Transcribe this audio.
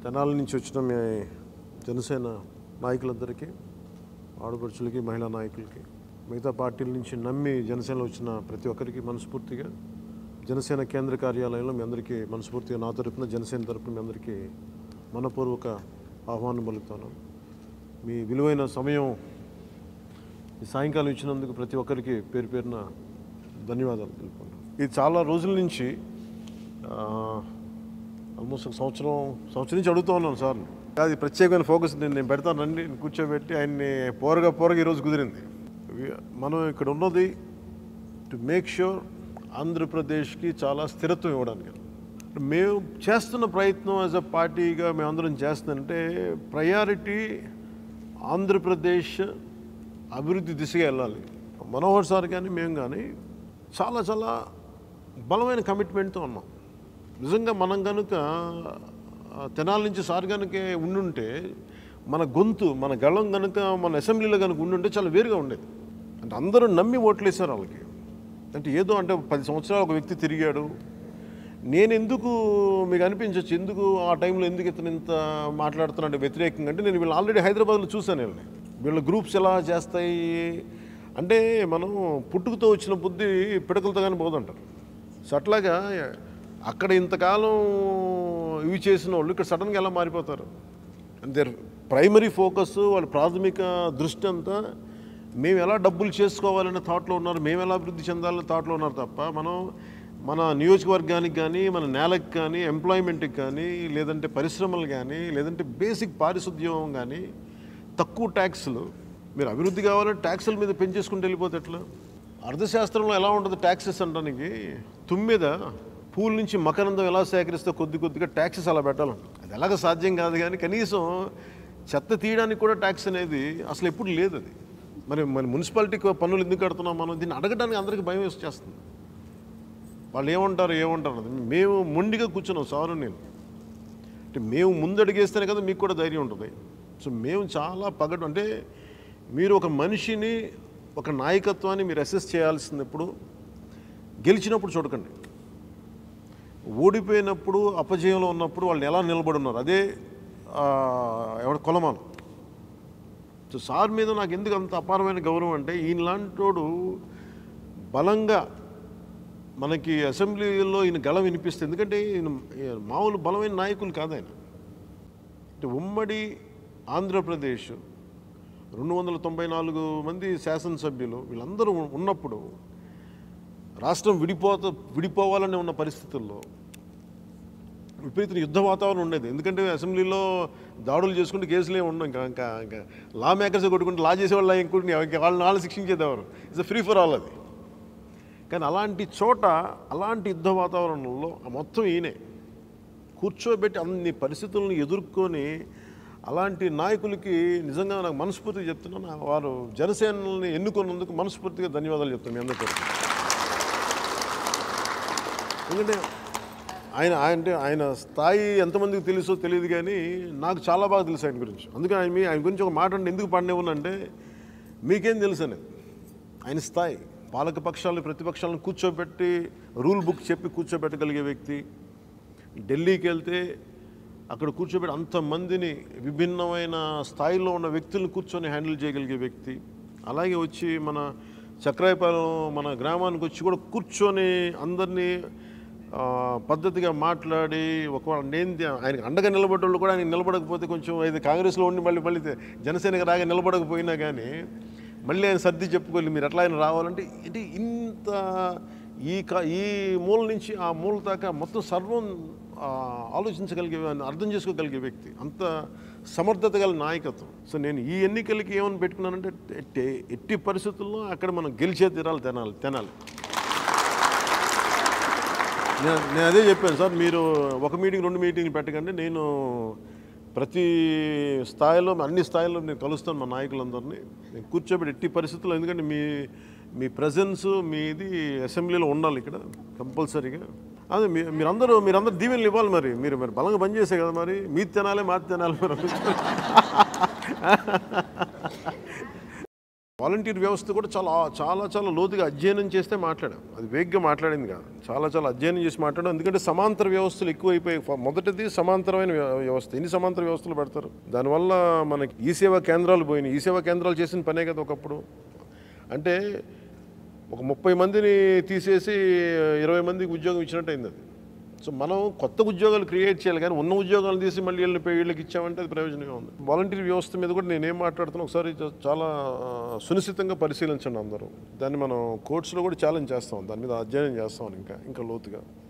తెనాలి నుంచి వచ్చిన మీ జనసేన నాయకులందరికీ, ఆడపడుచులకి, మహిళా నాయకులకి, మిగతా పార్టీల నుంచి నమ్మి జనసేనలో వచ్చిన ప్రతి ఒక్కరికి మనస్ఫూర్తిగా జనసేన కేంద్ర కార్యాలయంలో మీ అందరికీ మనస్ఫూర్తిగా నా తరపున, జనసేన తరపున మీ అందరికీ మనపూర్వక ఆహ్వానం పలుకుతాను. మీ విలువైన సమయం ఈ సాయంకాలం ఇచ్చినందుకు ప్రతి ఒక్కరికి పేరు పేరున ధన్యవాదాలు తెలుపుకుంటాను. ఇది చాలా రోజుల నుంచి ఆల్మోస్ట్ ఒక సంవత్సరం నుంచి అడుగుతూ ఉన్నాను సార్. అది ప్రత్యేకమైన ఫోకస్ నేను పెడతానండి, కూర్చోబెట్టి ఆయన్ని పోరగా ఈరోజు కుదిరింది. మనం ఇక్కడ ఉన్నది టు మేక్ ష్యూర్ ఆంధ్రప్రదేశ్కి చాలా స్థిరత్వం ఇవ్వడానికి. మేము చేస్తున్న ప్రయత్నం యాజ్ అ పార్టీగా మేమందరం చేస్తుందంటే ప్రయారిటీ ఆంధ్రప్రదేశ్ అభివృద్ధి దిశగా వెళ్ళాలి. మనోహర్ సార్ కానీ మేము కానీ చాలా చాలా బలమైన కమిట్మెంట్తో ఉన్నాం. నిజంగా మనం కనుక తెనాలి నుంచి సార్ కనుక ఉండుంటే, మన గొంతు, మన గళం కనుక మన అసెంబ్లీలో కనుక ఉండుంటే చాలా వేరుగా ఉండేది. అంటే అందరూ నమ్మి ఓట్లు వేశారు వాళ్ళకి. అంటే ఏదో అంటే 10 సంవత్సరాలు ఒక వ్యక్తి తిరిగాడు, నేను ఎందుకు మీకు అనిపించవచ్చు, ఎందుకు ఆ టైంలో ఎందుకు ఇతను ఇంత మాట్లాడుతున్నాడు వ్యతిరేకంగా అంటే, నేను వీళ్ళు ఆల్రెడీ హైదరాబాద్లో చూశాను. వీళ్ళ గ్రూప్స్ ఎలా చేస్తాయి అంటే, మనం పుట్టుకతో వచ్చిన బుద్ధి పిడకలతో కానీ పోదంటారు. సో అట్లాగా అక్కడ ఇంతకాలం ఇవి చేసిన వాళ్ళు ఇక్కడ సడన్గా ఎలా మారిపోతారు అంటే, ప్రైమరీ ఫోకస్, వాళ్ళ ప్రాథమిక దృష్టి అంతా మేము ఎలా డబ్బులు చేసుకోవాలనే థాట్లో ఉన్నారు, మేము ఎలా అభివృద్ధి చెందాలనే థాట్లో ఉన్నారు తప్ప, మనం మన నియోజకవర్గానికి కానీ, మన నేలకు కానీ, ఎంప్లాయ్మెంట్కి కానీ, లేదంటే పరిశ్రమలు కానీ, లేదంటే బేసిక్ పారిశుద్ధ్యం కానీ, తక్కువ ట్యాక్సులు. మీరు అభివృద్ధి కావాలంటే ట్యాక్సుల మీద పెంచేసుకుంటూ వెళ్ళిపోతే ఎట్లా? అర్థశాస్త్రంలో ఎలా ఉంటుంది ట్యాక్సెస్ అనడానికి, తుమ్మిద పూల నుంచి మకరందం ఎలా సేకరిస్తే కొద్దిగా ట్యాక్సెస్ అలా పెట్టాలంట. అది ఎలాగ సాధ్యం కాదు. కానీ కనీసం చెత్త తీయడానికి కూడా ట్యాక్స్ అనేది అసలు ఎప్పుడు లేదు. అది మరి మున్సిపాలిటీ పన్నులు ఎందుకు కడుతున్నాం మనం? దీన్ని అడగడానికి అందరికీ భయం వేసేస్తుంది. వాళ్ళు ఏమంటారు అది మేము మొండిగా కూర్చున్నాం సారు నేను. అంటే మేము ముందడిగేస్తేనే కదా మీకు కూడా ధైర్యం ఉంటుంది. సో మేము చాలా పగడు అంటే, మీరు ఒక మనిషిని, ఒక నాయకత్వాన్ని మీరు అసెస్ చేయాల్సింది ఎప్పుడు గెలిచినప్పుడు చూడకండి, ఓడిపోయినప్పుడు, అపజయంలో ఉన్నప్పుడు వాళ్ళు ఎలా నిలబడి ఉన్నారు అదే ఎవడ కొలమానం. సో సార్ మీద నాకు ఎందుకు అంత అపారమైన గౌరవం అంటే, ఈయనలాంటోడు బలంగా మనకి అసెంబ్లీలో ఈయన గళం వినిపిస్తే, ఎందుకంటే ఈయన మామూలు బలమైన నాయకులు కాదు ఆయన. అంటే ఉమ్మడి ఆంధ్రప్రదేశ్ 294 మంది శాసనసభ్యులు వీళ్ళందరూ ఉన్నప్పుడు, రాష్ట్రం విడిపోవాలని ఉన్న పరిస్థితుల్లో విపరీత యుద్ధ వాతావరణం ఉండేది. ఎందుకంటే అసెంబ్లీలో దాడులు చేసుకుంటే కేసులే ఉండవు, ఇంకా లా మేకర్స్ కొట్టుకుంటే లా చేసేవాళ్ళు ఇంకొకటి వాళ్ళని శిక్షించేదేవారు. ఇట్స్ ఫ్రీ ఫర్ ఆల్ అది. కానీ అలాంటి చోట, అలాంటి యుద్ధ వాతావరణంలో మొత్తం ఈయనే కూర్చోబెట్టి అన్ని పరిస్థితులను ఎదుర్కొని, అలాంటి నాయకులకి నిజంగా నాకు మనస్ఫూర్తిగా చెప్తున్నాను, వారు జనసేనని ఎన్నుకున్నందుకు మనస్ఫూర్తిగా ధన్యవాదాలు చెప్తాను మీ అందరికీ. ఎందుకంటే ఆయన స్థాయి ఎంతమందికి తెలుసో తెలియదు, కానీ నాకు చాలా బాగా తెలుసు ఆయన గురించి. అందుకని ఆయన గురించి ఒక మాట అంటే ఎందుకు పడినేవునంటే, మీకేం తెలుసు అనేది ఆయన స్థాయి. పాలక పక్షాలను, ప్రతిపక్షాలను కూర్చోబెట్టి రూల్ బుక్ చెప్పి కూర్చోబెట్టగలిగే వ్యక్తి. ఢిల్లీకి వెళ్తే అక్కడ కూర్చోబెట్టి అంతమందిని, విభిన్నమైన స్థాయిలో ఉన్న వ్యక్తులను కూర్చొని హ్యాండిల్ చేయగలిగే వ్యక్తి. అలాగే వచ్చి మన చక్రాయపాలెం మన గ్రామానికి వచ్చి కూడా కూర్చొని అందరినీ పద్ధతిగా మాట్లాడి, ఒకవేళ ఆయనకు అండగా నిలబడ్డోళ్ళు కూడా ఆయన నిలబడకపోతే, కొంచెం ఇది కాంగ్రెస్లో ఉండి మళ్ళీ జనసేనకి రాగా నిలబడకపోయినా కానీ మళ్ళీ ఆయన సర్ది చెప్పుకోవాలి, మీరు ఎట్లా ఆయన రావాలంటే ఇది ఇంత ఈ మూల నుంచి ఆ మూల దాకా మొత్తం సర్వం ఆలోచించగలిగే, అర్థం చేసుకోగలిగే వ్యక్తి. అంత సమర్థత గల నాయకత్వం. సో నేను ఈ ఎన్నికలకి ఏమని పెట్టుకున్నానంటే, ఎట్టి పరిస్థితుల్లో అక్కడ మనం గెలిచే తీరాలి తెనాలి. నేను అదే చెప్పాను సార్, మీరు ఒక మీటింగ్ 2 మీటింగ్లు పెట్టకండి, నేను ప్రతి స్థాయిలో, అన్ని స్థాయిలో నేను కలుస్తాను మా నాయకులందరినీ. నేను కూర్చోబెట్టి ఎట్టి పరిస్థితుల్లో, ఎందుకంటే మీ ప్రజెన్స్ మీది అసెంబ్లీలో ఉండాలి ఇక్కడ కంపల్సరీగా. అదే మీరందరూ దీవెనలు ఇవ్వాలి. మీరు బలంగా పనిచేసే కదా, మరి మీది తినాలి, మాది తినాలి మరి. వాలంటీర్ వ్యవస్థ కూడా చాలా చాలా చాలా లోతుగా అధ్యయనం చేస్తే మాట్లాడాం. అది వేగ్గా మాట్లాడింది కాదు, చాలా చాలా అధ్యయనం చేసి మాట్లాడాం. ఎందుకంటే సమాంతర వ్యవస్థలు ఎక్కువైపోయాయి. మొదటిది సమాంతరమైన వ్యవస్థ. ఎన్ని సమాంతర వ్యవస్థలు పెడతారు? దానివల్ల మనకి ఈ సేవా కేంద్రాలు పోయినాయి. ఈ సేవా కేంద్రాలు చేసిన పనే కదా ఒకప్పుడు. అంటే ఒక 30 మందిని తీసేసి 20 మందికి ఉద్యోగం ఇచ్చినట్టు అయింది అది. సో మనం కొత్త ఉద్యోగాలు క్రియేట్ చేయాలి, కానీ ఉన్న ఉద్యోగాలు తీసి మళ్ళీ వీళ్ళకి ఇచ్చామంటే అది ప్రయోజనంగా ఉంది. వాలంటీర్ వ్యవస్థ మీద కూడా నేనేం మాట్లాడుతున్నా ఒకసారి చాలా సునిశ్చితంగా పరిశీలించండి అందరూ. దాన్ని మనం కోర్ట్స్లో కూడా ఛాలెంజ్ చేస్తాం, దాని మీద అధ్యయనం చేస్తాం ఇంకా లోతుగా.